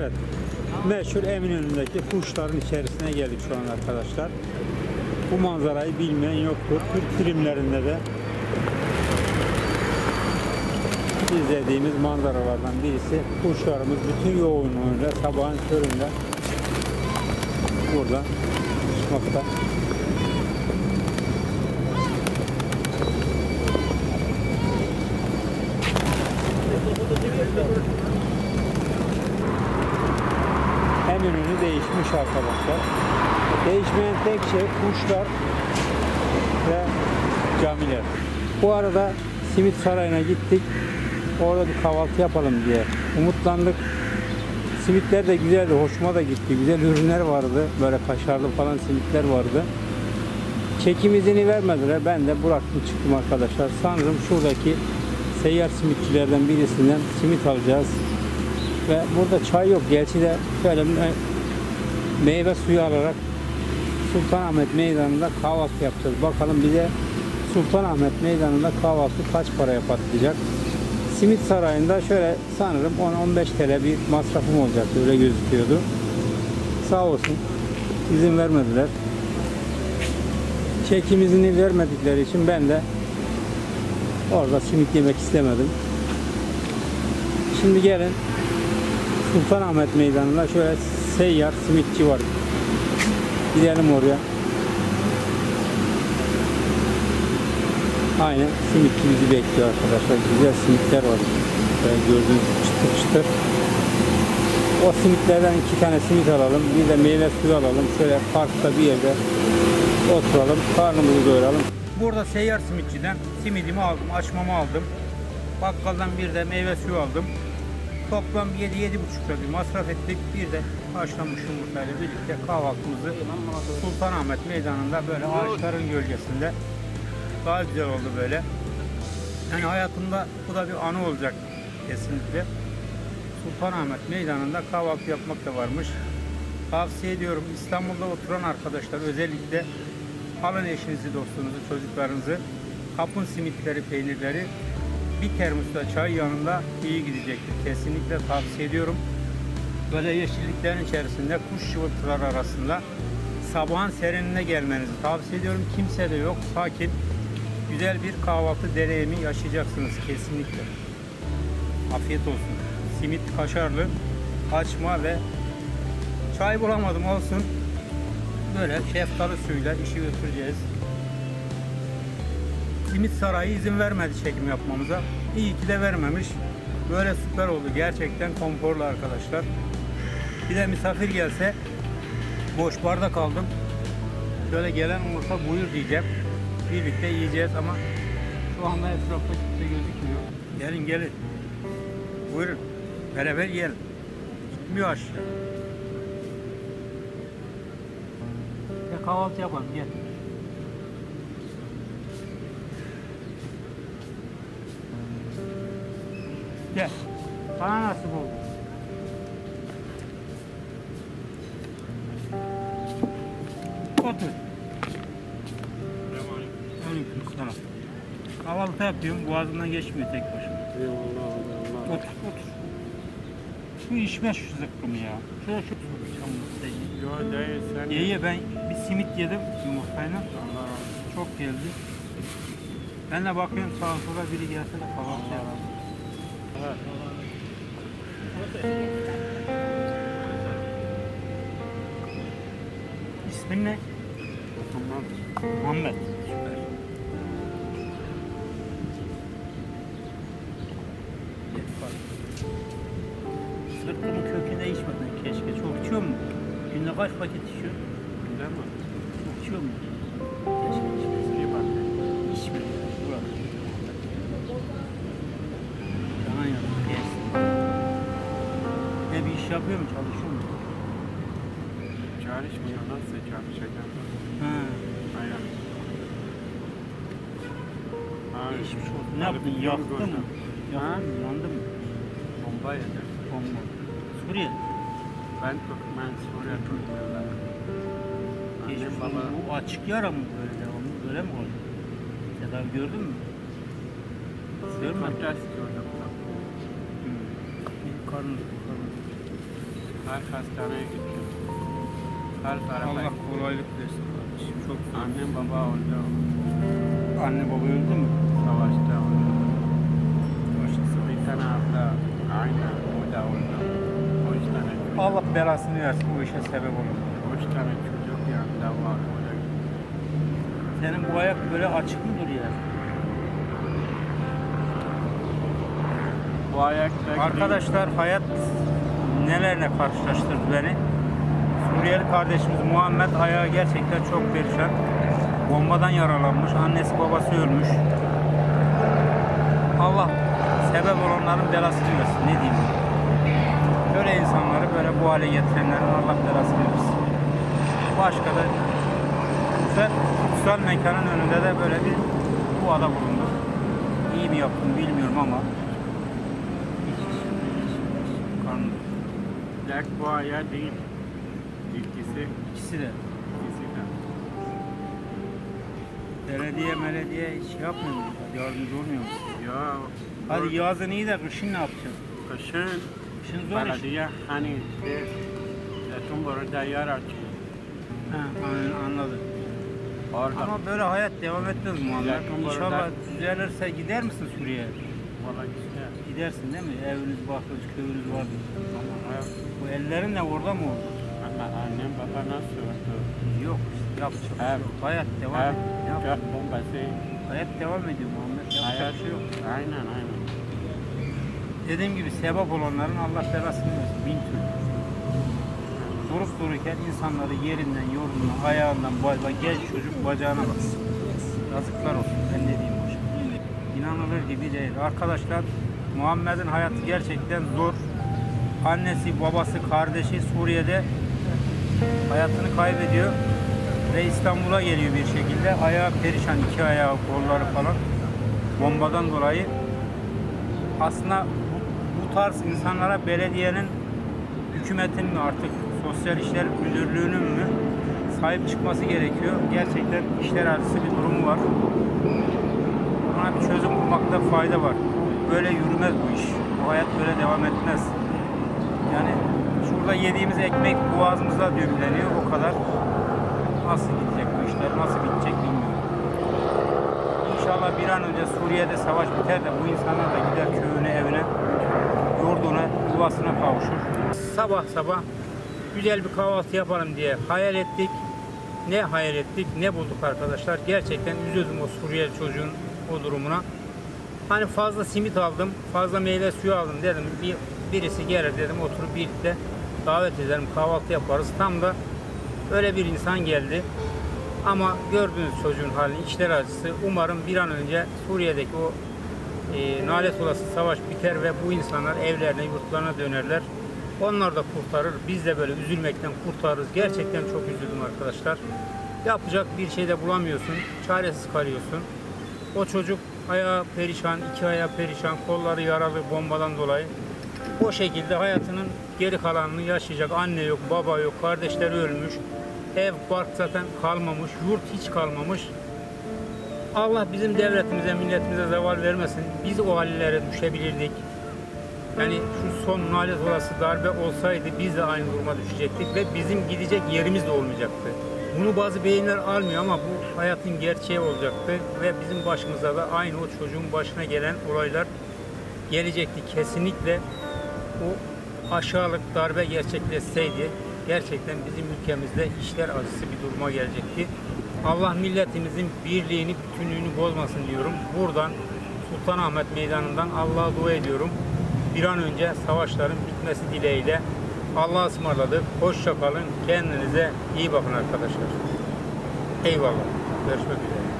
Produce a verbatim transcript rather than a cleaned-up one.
Evet, meşhur Eminönü'ndeki kuşların içerisine geldik şu an arkadaşlar. Bu manzarayı bilmeyen yoktur. Türk filmlerinde de izlediğimiz manzaralardan birisi. Kuşlarımız bütün yoğunluğuyla sabahın köründe burada uçmakta. Eminönü değişmiş arkadaşlar. Değişmeyen tek şey kuşlar ve camiler. Bu arada Simit Sarayı'na gittik. Orada bir kahvaltı yapalım diye umutlandık. Simitler de güzeldi, hoşuma da gitti. Güzel ürünler vardı. Böyle kaşarlı falan simitler vardı. Çekim izini vermediler. Ben de bıraktım çıktım arkadaşlar. Sanırım şuradaki seyyar simitçilerden birisinden simit alacağız. Ve burada çay yok. Gerçi de şöyle meyve suyu alarak Sultanahmet Meydanı'nda kahvaltı yapacağız. Bakalım bize Sultanahmet Meydanı'nda kahvaltı kaç paraya patlayacak. Simit Sarayı'nda şöyle sanırım on on beş T L bir masrafım olacak. Öyle gözüküyordu. Sağ olsun izin vermediler. Çekim izni vermedikleri için ben de orada simit yemek istemedim. Şimdi gelin Sultanahmet Meydanı'nda şöyle seyyar simitçi var. Gidelim oraya. Aynen simitçi bizi bekliyor arkadaşlar. Güzel simitler var. Böyle gördüğünüz çıtır çıtır. O simitlerden iki tane simit alalım. Bir de meyve suyu alalım. Şöyle parkta bir yerde oturalım. Karnımızı doyuralım. Burada seyyar simitçiden simidimi aldım. Açmamı aldım. Bakkaldan bir de meyve suyu aldım. Toplam yedi yedi buçuk lira bir masraf ettik. Bir de haşlanmış yumurtayla birlikte kahvaltımızı Sultanahmet Meydanı'nda böyle ağaçların gölgesinde daha güzel oldu böyle. Yani hayatımda bu da bir anı olacak kesinlikle. Sultanahmet Meydanı'nda kahvaltı yapmak da varmış. Tavsiye ediyorum. İstanbul'da oturan arkadaşlar özellikle alın eşinizi, dostunuzu, çocuklarınızı. Kapın simitleri, peynirleri bir termosta çay yanında iyi gidecektir. Kesinlikle tavsiye ediyorum. Böyle yeşilliklerin içerisinde kuş cıvıltıları arasında sabahın serinine gelmenizi tavsiye ediyorum. Kimse de yok. Sakin, güzel bir kahvaltı deneyimi yaşayacaksınız kesinlikle. Afiyet olsun. Simit kaşarlı, açma ve çay bulamadım olsun. Böyle şeftali suyuyla işi götüreceğiz. Simit Sarayı izin vermedi çekim yapmamıza. İyi ki de vermemiş. Böyle süper oldu. Gerçekten konforlu arkadaşlar. Bir de misafir gelse boş bardak aldım. Şöyle gelen olursa buyur diyeceğim. Birlikte yiyeceğiz ama şu anda etrafta kimse gözükmüyor. Gelin gelin. Buyurun. Beraber yiyelim. Gitmiyor aşağı. Ya kahvaltı yapalım gel. Gel. Bana nasip oldu. Otur. Aleykümselam. Kahvaltı yapıyorum. Boğazımdan geçmiyor tek başına. Eyvallah Allah. Otur otur. Şu içmez şu zıkkımı ya. Şöyle şu Yo değil sen. Ye ye ben bir simit yedim yumurtayla. Allah çok geldi. Ben de bakıyorum sağa sola biri gelse de kahvaltı yapalım. Evet. İsmin ne? Tamam. Muhammed. Süper. Sırtımın köküne içmeden keşke. Çok içiyor mu? Günde kaç paket içiyor? Değil mi? Çok içiyor mu? Keşke içmesin. İyi bak. İçme. Bırak. Sana yazık yersin. Ne bir iş yapıyor mu? Çalışıyor mu? Çalışmıyor. Nasıl çalışacağım? Ha. Aynen. Geçmiş olsun. Ne yaptın? Yaktın mı? Yaktın mı? Yandı mı? Bomba yedim. Bomba. Suriye. Ben Türkmen, Suriye Türkmenler. Geçmiş Annem olsun. baba. Bu açık yara mı böyle devamlı? Böyle mi oldu? Tedavi gördün mü? Görmedin mi? Çok gördüm. Hmm. Karnı, karnı. Her hastaneye gittim. Her tarafa Allah gittim. kolaylık versin kardeşim. Çok zor. Annem baba öldü. Anne baba öldü mü? Savaşta öldü. Başkası. Bir tane abla aynı o da öldü. O üç tane çocuk. Allah belasını versin, bu işe sebep olur. O üç tane çocuk yanında var. Öyle. Senin bu ayak böyle açık mı duruyor? Bu ayakta Arkadaşlar hayat nelerle karşılaştırdı beni. Suriyeli kardeşimiz Muhammed ayağı gerçekten çok perişan. Bombadan yaralanmış. Annesi babası ölmüş. Allah sebep olanların belasını versin. Ne diyeyim? Böyle insanları böyle bu hale getirenlerin Allah belasını versin. Başka da kutsal, kutsal mekanın önünde de böyle bir duada bulunduk. İyi mi yaptım bilmiyorum ama karnım. Black bu ayağı değil. İkisi, İkisi de. ikisi de. Belediye melediye hiç yapmıyor mu? Yardımcı olmuyor mu? Ya Hadi yazın iyi de kışın ne yapacağız? kışın Kışın zor iş. belediye hani işte zaten burada yer açıyor. He, aynen, anladım. Orada Ama böyle hayat devam etmez Muhammed. Yakın İnşallah burada- düzelirse gider misin Suriye'ye? valla işte Gidersin değil mi? Eviniz, barkınız, köyünüz var. ama hayat Bu ellerinle orada mı oldu? ama annem baba nasıl öldü? Yok işte yapacak bir şey Hem- yok. Hayat devam Hep ediyor. Ne yap- gök bombası. Hayat devam ediyor Muhammed. Yapacak Hayat bir şey yok. Aynen aynen. Dediğim gibi sebep olanların Allah belasını versin. Bin türlü. Durup dururken insanları yerinden, yolundan, ayağından, bayla, genç çocuk bacağına baksın. Yazıklar olsun. Ben ne diyeyim hocam. İnanılır gibi değil. Arkadaşlar Muhammed'in hayatı gerçekten zor. Annesi, babası, kardeşi Suriye'de hayatını kaybediyor. Ve İstanbul'a geliyor bir şekilde. Ayağı perişan, iki ayağı, kolları falan. Bombadan dolayı. Aslında bu, bu tarz insanlara belediyenin, hükümetin mi artık sosyal işler müdürlüğünün mü sahip çıkması gerekiyor. Gerçekten işler acısı bir durumu var. Buna bir çözüm bulmakta fayda var. Böyle yürümez bu iş. Bu hayat böyle devam etmez. Yani şurada yediğimiz ekmek boğazımızda düğümleniyor. O kadar. Nasıl gidecek bu işler? Nasıl bitecek bilmiyorum. İnşallah bir an önce Suriye'de savaş biter de bu insanlar da gider köyüne, evine, yurduna, yuvasına kavuşur. Sabah sabah güzel bir kahvaltı yapalım diye hayal ettik. Ne hayal ettik, ne bulduk arkadaşlar. Gerçekten üzüldüm o Suriyeli çocuğun o durumuna. Hani fazla simit aldım, fazla meyve suyu aldım dedim. Bir, birisi gelir dedim, oturup birlikte davet edelim, kahvaltı yaparız. Tam da öyle bir insan geldi. Ama gördüğünüz çocuğun halini, içler acısı. Umarım bir an önce Suriye'deki o e, nalet olası savaş biter ve bu insanlar evlerine, yurtlarına dönerler. Onlar da kurtarır. Biz de böyle üzülmekten kurtarırız. Gerçekten çok üzüldüm arkadaşlar. Yapacak bir şey de bulamıyorsun. Çaresiz kalıyorsun. O çocuk ayağı perişan, iki ayağı perişan, kolları yaralı bombadan dolayı. O şekilde hayatının geri kalanını yaşayacak. Anne yok, baba yok, kardeşleri ölmüş. Ev, bark zaten kalmamış, yurt hiç kalmamış. Allah bizim devletimize, milletimize zeval vermesin. Biz o hallere düşebilirdik. Yani şu son nalet olası darbe olsaydı biz de aynı duruma düşecektik ve bizim gidecek yerimiz de olmayacaktı. Bunu bazı beyinler almıyor ama bu hayatın gerçeği olacaktı ve bizim başımıza da aynı o çocuğun başına gelen olaylar gelecekti. Kesinlikle o aşağılık darbe gerçekleşseydi gerçekten bizim ülkemizde işler acısı bir duruma gelecekti. Allah milletimizin birliğini, bütünlüğünü bozmasın diyorum. Buradan Sultanahmet Meydanı'ndan Allah'a dua ediyorum. Bir an önce savaşların bitmesi dileğiyle Allah'a ısmarladık. Hoşça kalın. Kendinize iyi bakın arkadaşlar. Eyvallah. Görüşmek üzere.